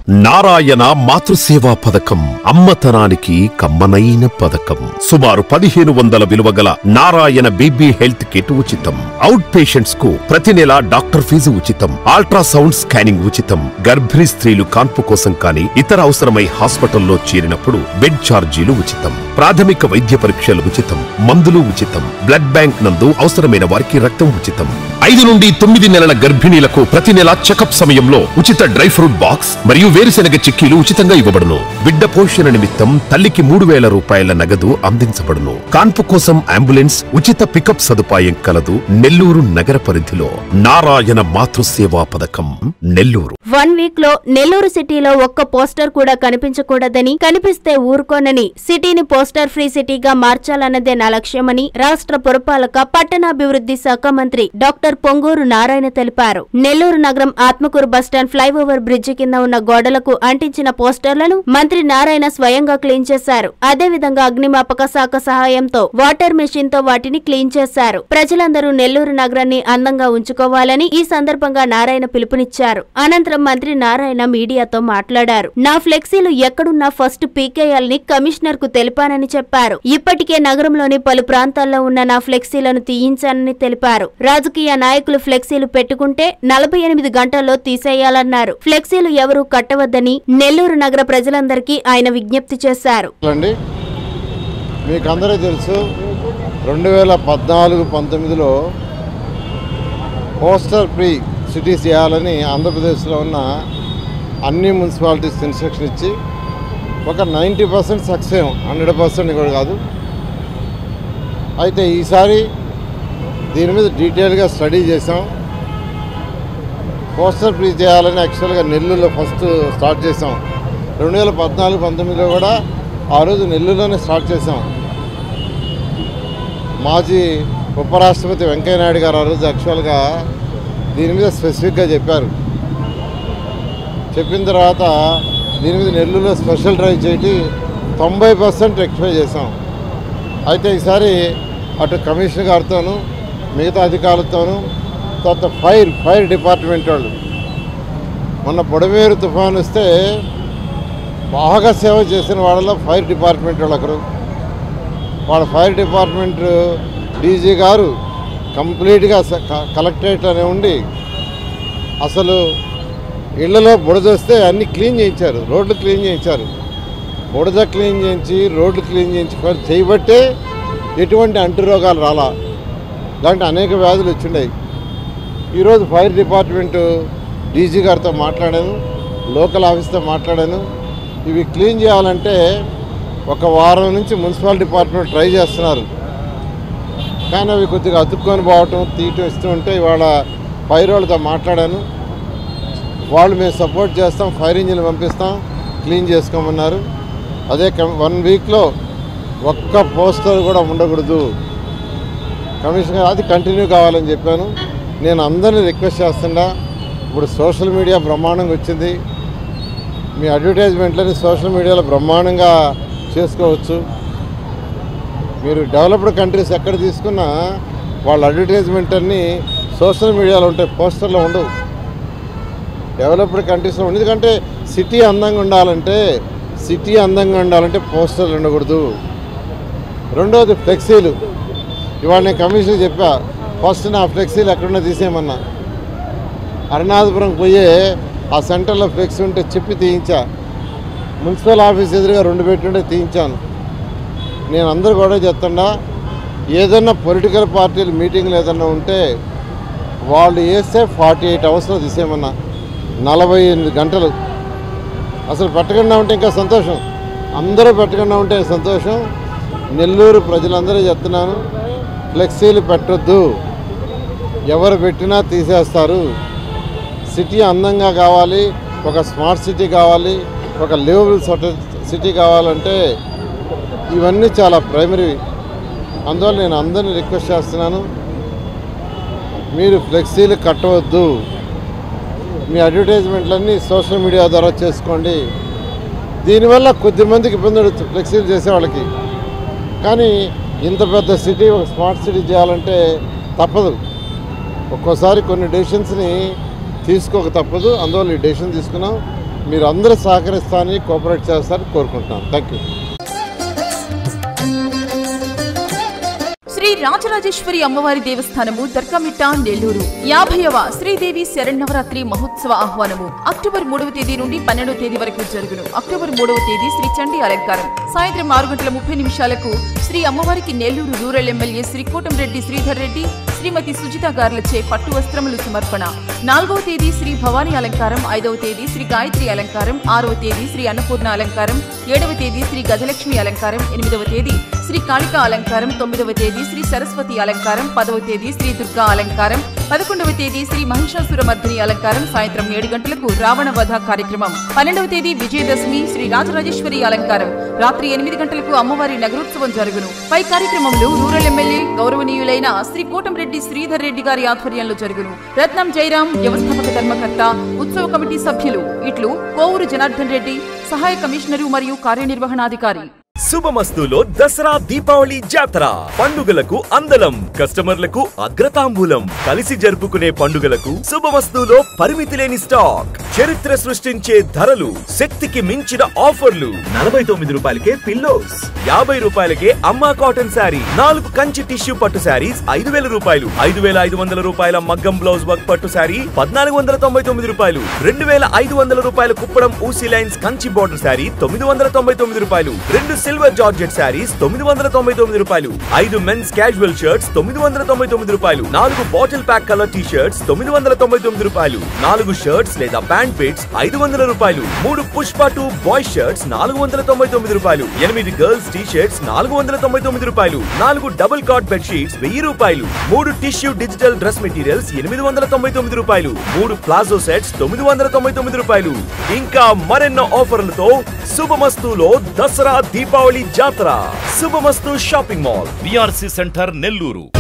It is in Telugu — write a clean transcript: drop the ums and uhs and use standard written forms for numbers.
నారాయణ మాతృసేవా పథకం అమ్మతనానికి కమ్మనైన పథకం. సుమారు 1500 విలువగల నారాయణ బీబీ హెల్త్ కిట్ ఉచితం. అవుట్ పేషెంట్స్ కు ప్రతి నెల డాక్టర్ ఫీజు ఉచితం. అల్ట్రాసౌండ్ స్కానింగ్ ఉచితం. గర్భిణీ స్త్రీలు కాన్పు కోసం కానీ ఇతర అవసరమై హాస్పిటల్లో చేరినప్పుడు బెడ్ ఛార్జీలు ఉచితం. ప్రాథమిక వైద్య పరీక్షలు ఉచితం. మందులు ఉచితం. బ్లడ్ బ్యాంక్ నందు అవసరమైన వారికి రక్తం ఉచితం. 5 నుండి 9 నెలల గర్భిణీలకు ప్రతి నెల చెకప్ సమయంలో ఉచిత డ్రై ఫ్రూట్ బాక్స్ మరియు వేరుశెనగ చిక్కీలు ఉచితంగా ఇవ్వబడును. బిడ్డ పోషణ నిమిత్తం తల్లికి 3000 రూపాయల నగదు అందించబడును. కాన్పు కోసం అంబులెన్స్ ఉచిత పికప్ సదుపాయం కలదు. నెల్లూరు నగర పరిధిలో నారాయణ మాతృసేవా పథకం నెల్లూరు. 1 వీక్ లో నెల్లూరు సిటీలో ఒక్క పోస్టర్ కూడా కనిపించకూడదని, కనిపిస్తే ఊరుకోనని సిటీని పోస్టర్ ఫ్రీ సిటీగా మార్చాలన్నదే నా లక్ష్యమని రాష్ట్ర పురపాలక పట్టణాభివృద్ధి శాఖ మంత్రి డాక్టర్ పొంగూరు నారాయణ తెలిపారు. నెల్లూరు నగరం ఆత్మకూరు బస్టాండ్ ఫ్లైఓవర్ బ్రిడ్జి కింద ఉన్న గోడలకు అంటించిన పోస్టర్లను మంత్రి నారాయణ స్వయంగా క్లీన్ చేశారు. అదేవిధంగా అగ్నిమాపక శాఖ సహాయంతో వాటర్ మెషిన్ తో వాటిని క్లీన్ చేశారు. ప్రజలందరూ నెల్లూరు నగరాన్ని అందంగా ఉంచుకోవాలని ఈ సందర్భంగా నారాయణ పిలుపునిచ్చారు. అనంతరం మంత్రి నారాయణ మీడియాతో మాట్లాడారు. నా ఫ్లెక్సీలు ఎక్కడున్నా ఫస్ట్ పీకేయాలని కమిషనర్ కు తెలిపానని చెప్పారు. ఇప్పటికే నగరంలోని పలు ప్రాంతాల్లో ఉన్న నా ఫ్లెక్సీలను తీయించానని తెలిపారు. రాజకీయ నాయకులు ఫ్లెక్సీలు పెట్టుకుంటే 48 గంటల్లో తీసేయాలన్నారు. ఫ్లెక్సీలు ఎవరూ కట్టవద్దని నెల్లూరు నగర ప్రజలందరికీ ఆయన విజ్ఞప్తి చేశారు. మీకందరూ తెలుసు 2014-19లో పోస్టర్ ఫ్రీ సిటీ చేయాలని ఆంధ్రప్రదేశ్లో ఉన్న అన్ని మున్సిపాలిటీస్ ఇన్స్ట్రక్షన్ ఇచ్చి ఒక 90% సక్సెస్, 100% కూడా కాదు. అయితే ఈసారి దీని మీద డీటెయిల్గా స్టడీ చేసాం. పోస్టర్ ఫ్రీ చేయాలని యాక్చువల్గా నెల్లూరులో ఫస్ట్ స్టార్ట్ చేసాం. 2014-19లో కూడా ఆ రోజు నెల్లూరులోనే స్టార్ట్ చేసాం. మాజీ ఉపరాష్ట్రపతి వెంకయ్యనాయుడు గారు ఆ రోజు యాక్చువల్గా దీని మీద స్పెసిఫిక్గా చెప్పారు. చెప్పిన తర్వాత దీని మీద నెల్లూరులో స్పెషల్ డ్రైవ్ చేసి 90% రెక్టిఫై చేసాం. అయితే ఈసారి అటు కమిషనర్ గారితోనూ మిగతా అధికారులతోనూ తర్వాత ఫైర్ డిపార్ట్మెంట్ వాళ్ళు మొన్న బుడమేరు తుఫాను వస్తే బాగా సేవ చేసిన వాళ్ళలో ఫైర్ డిపార్ట్మెంట్ వాళ్ళు ఒకరు. వాళ్ళ ఫైర్ డిపార్ట్మెంట్ డీజీ గారు కంప్లీట్గా కలెక్టరేట్లోనే ఉండి అసలు ఇళ్లలో బుడద వస్తే అన్నీ క్లీన్ చేయించారు. రోడ్లు క్లీన్ చేయించారు. బుడద క్లీన్ చేయించి రోడ్లు క్లీన్ చేయించి చేయబట్టే ఎటువంటి అంటురోగాలు రాలా. ఇలాంటి అనేక వ్యాధులు వచ్చిండాయి. ఈరోజు ఫైర్ డిపార్ట్మెంటు డీజీ గారితో మాట్లాడాను, లోకల్ ఆఫీస్తో మాట్లాడాను. ఇవి క్లీన్ చేయాలంటే ఒక వారం నుంచి మున్సిపల్ డిపార్ట్మెంట్ ట్రై చేస్తున్నారు. కానీ అవి కొద్దిగా అతుక్కొని పోవటం తీయటం ఇస్తూ ఉంటే ఇవాళ ఫైర్ వాళ్ళతో మాట్లాడాను. వాళ్ళు మేము సపోర్ట్ చేస్తాం, ఫైర్ ఇంజిన్ పంపిస్తాం, క్లీన్ చేసుకోమన్నారు. అదే 1 వీక్లో ఒక్క పోస్టర్ కూడా ఉండకూడదు కమిషనర్, అది కంటిన్యూ కావాలని చెప్పాను. నేను అందరినీ రిక్వెస్ట్ చేస్తున్నా. ఇప్పుడు సోషల్ మీడియా బ్రహ్మాండంగా వచ్చింది. మీ అడ్వర్టైజ్మెంట్లని సోషల్ మీడియాలో బ్రహ్మాండంగా చేసుకోవచ్చు. మీరు డెవలప్డ్ కంట్రీస్ ఎక్కడ తీసుకున్నా వాళ్ళ అడ్వర్టైజ్మెంట్ అన్నీ సోషల్ మీడియాలో ఉంటాయి, పోస్టర్లో ఉండవు. డెవలప్డ్ కంట్రీస్లో ఉండదు. ఎందుకంటే సిటీ అందంగా ఉండాలంటే పోస్టర్లు ఉండకూడదు. రెండవది ఫ్లెక్సీలు. ఇవాళ నేను కమిషనర్ చెప్పా, ఫస్ట్ నా ఫ్లెక్సీలు ఎక్కడున్నా తీసేయమన్నా. అరుణాధపురం పోయే ఆ సెంటర్లో ఫ్లెక్సీ ఉంటే చెప్పి తీయించా. మున్సిపల్ ఆఫీస్ ఎదురుగా 2 పెట్టుంటే తీయించాను. నేను అందరూ కూడా చెప్తున్నా, ఏదన్నా పొలిటికల్ పార్టీలు మీటింగ్లు ఏదన్నా ఉంటే వాళ్ళు వేస్తే 48 అవర్స్లో తీసేయమన్నా. 48 గంటలు అసలు పెట్టకుండా ఉంటే ఇంకా సంతోషం. అందరూ పెట్టకుండా ఉంటే సంతోషం. నెల్లూరు ప్రజలందరూ చెప్తున్నాను, ఫ్లెక్సీలు పెట్టొద్దు. ఎవరు పెట్టినా తీసేస్తారు. సిటీ అందంగా కావాలి, ఒక స్మార్ట్ సిటీ కావాలి, ఒక లివబుల్ సిటీ కావాలంటే ఇవన్నీ చాలా ప్రైమరీ. అందువల్ల నేను అందరినీ రిక్వెస్ట్ చేస్తున్నాను, మీరు ఫ్లెక్సీలు కట్టవద్దు. మీ అడ్వర్టైజ్మెంట్లన్నీ సోషల్ మీడియా ద్వారా చేసుకోండి. దీనివల్ల కొద్దిమందికి ఇబ్బంది ఫ్లెక్సీలు చేసేవాళ్ళకి. కానీ ఇంత పెద్ద సిటీ, ఒక స్మార్ట్ సిటీ చేయాలంటే తప్పదు. ఒక్కోసారి కొన్ని డెసిషన్స్ని తీసుకోక తప్పదు. అందువల్ల ఈ డెసిషన్ తీసుకున్నాం. మీరు అందరూ సహకరిస్తారని కోఆపరేట్ చేస్తారని కోరుకుంటున్నాను. Thank you. శ్రీ రాజరాజేశ్వరి అమ్మవారి దేవస్థానము దర్గామిట్ట నెల్లూరు 50వ శ్రీదేవి శరన్నవరాత్రి మహోత్సవ ఆహ్వానము అక్టోబర్ 3వ తేదీ నుండి 12వ తేదీ వరకు జరుగును. అక్టోబర్ 3వ తేదీ శ్రీ చండీ అలంకారం సాయంత్రం 6:30 శ్రీ అమ్మవారికి నెల్లూరు రూరల్ ఎమ్మెల్యే శ్రీ కోటంరెడ్డి శ్రీధర్ రెడ్డి శ్రీమతి సుజిత గార్లచే పట్టు వస్త్రములు సమర్పణ. 4వ తేదీ శ్రీ భవానీ అలంకారం, 5వ తేదీ శ్రీ గాయత్రి అలంకారం, 6వ తేదీ శ్రీ అన్నపూర్ణ అలంకారం, 7వ తేదీ శ్రీ గజలక్ష్మి అలంకారం, 8వ తేదీ శ్రీ కాళికా అలంకారం, 9వ తేదీ శ్రీ సరస్వతి అలంకారం, 10వ తేదీ శ్రీ దుర్గా అలంకారం, 11వ తేదీ శ్రీ మహిషాసురమర్దిని అలంకారం సాయంత్రం 7 గంటలకు రావణ వధ కార్యక్రమం. 12వ తేదీ విజయదశమి శ్రీ రాజరాజేశ్వరి అలంకారం రాత్రి 8 గంటలకు అమ్మవారి నగరోత్సవం జరుగును. పై కార్యక్రమంలో రూరల్ ఎమ్మెల్యే గౌరవనీయులైన శ్రీ కోటంరెడ్డి శ్రీధర్ రెడ్డి గారి ఆధ్వర్యంలో జరుగును. రత్నం జయరాం వ్యవస్థాపక ధర్మకర్త, ఉత్సవ కమిటీ సభ్యులు ఇట్లు కోవూరు జనార్దన్ రెడ్డి సహాయ కమిషనరు మరియు కార్యనిర్వహణాధికారి. శుభమస్తులో దసరా దీపావళి జాతర పండుగలకు అందలం, కస్టమర్లకు అగ్రతాంబూలం. కలిసి జరుపుకునే పండుగలకు శుభమస్తులో పరిమితి లేని స్టాక్, చరిత్ర సృష్టించే ధరలు, శక్తికి మించిన ఆఫర్లు. 49 రూపాయలకే పిల్లోస్, 50 రూపాయలకే అమ్మా కాటన్ శారీ, 4 కంచి టిష్యూ పట్టు శారీస్ 5000 రూపాయలు, 5500 రూపాయల మగ్గం బ్లౌజ్ వర్క్ పట్టు శారీ 1499 రూపాయలు, 2500 రూపాయల కుప్పడం ఊసీ లైన్స్ కంచి బోర్డర్ శారీ 999 రూపాయలు, 2 సిల్వర్ జార్జెట్ శారీస్ 999 రూపాయలు, 5 మెన్స్ క్యాజువల్ షర్ట్స్ 999 రూపాయలు, 4 bottle pack colour T shirts 999 రూపాయలు, 4 షర్ట్స్ లేదా ప్యాంట్ పిట్స్ 500 రూపాయలు, 3 పుష్ప 2 బాయ్స్ షర్ట్స్ 499 రూపాయలు, 8 గర్ల్స్ టీ షర్ట్స్ 499 రూపాయలు, 4 డబుల్ కాట్ బెడ్ షీట్స్ 1000 రూపాయలు, 3 టిష్యూ డిజిటల్ డ్రెస్ మెటీరియల్స్ 899 రూపాయలు, 3 ప్లాజో సెట్స్ 999 రూపాయలు. ఇంకా మరెన్నో ఆఫర్లతో శుభమస్తులో దసరా దీపావళి జాతర. Subhamasthu shopping mall, BRC centre Nellore.